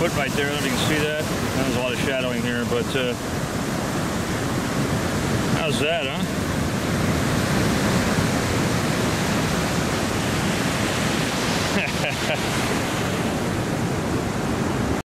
foot right there. I don't know if you can see that. There's a lot of shadowing here, but how's that, huh?